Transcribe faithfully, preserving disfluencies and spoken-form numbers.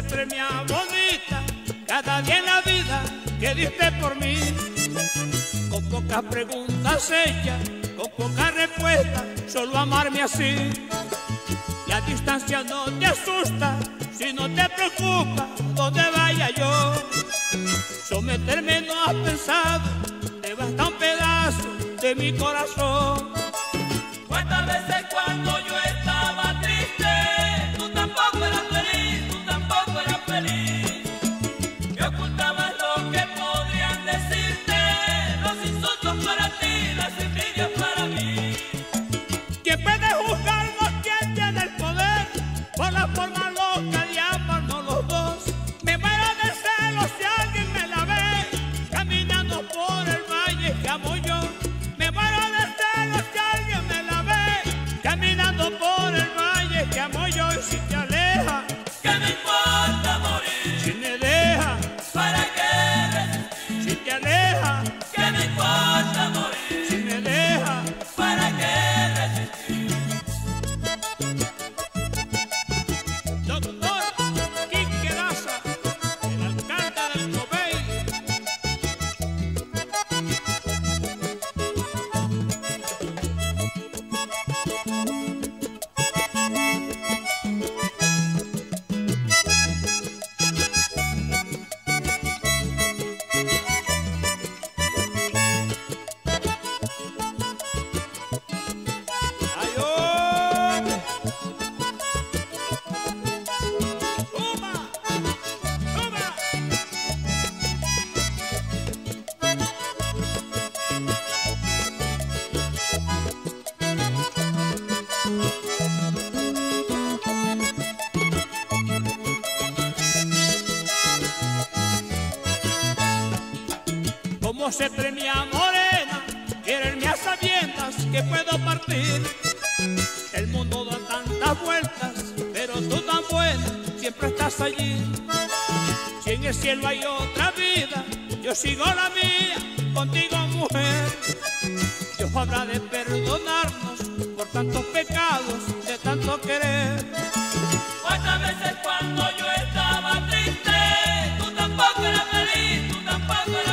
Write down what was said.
premia bonita cada día en la vida que diste por mí. Con pocas preguntas hechas, con pocas respuestas, solo amarme así. La distancia no te asusta, si no te preocupa dónde vaya yo. Someterme no has pensado, te basta un pedazo de mi corazón. ¿Cuántas veces cuando yo estaba triste, tú tampoco eras feliz, tú tampoco eras feliz? Me ocultabas lo que podrían decirte, los insultos para ti, las envidias para mí. ¿Quién puede juzgarnos? ¿Quién tiene el poder? Por la forma loca de amarnos los dos. Me muero de celos si alguien me la ve caminando por el valle que amo yo. Me muero de celos si alguien me la ve caminando por el valle que amo yo. Y si te aleja, ¿qué me importa morir? si me deja, ¿Para qué resistir? si te aleja, ¿Qué me importa morir? si me deja, ¿Para qué resistir? doctor Quique Daza, el alcalde del Cobey. Ay, hombre. Uma, uma. Como se premia morena, quererme a sabiendas que puedo partir. El mundo da tantas vueltas, pero tú tan buena, siempre estás allí. Si en el cielo hay otra vida, yo sigo la mía, contigo mujer. Dios habrá de perdonarnos por tantos pecados de tanto querer. ¿Cuántas veces cuando yo estaba triste, tú tampoco eras feliz, tú tampoco eras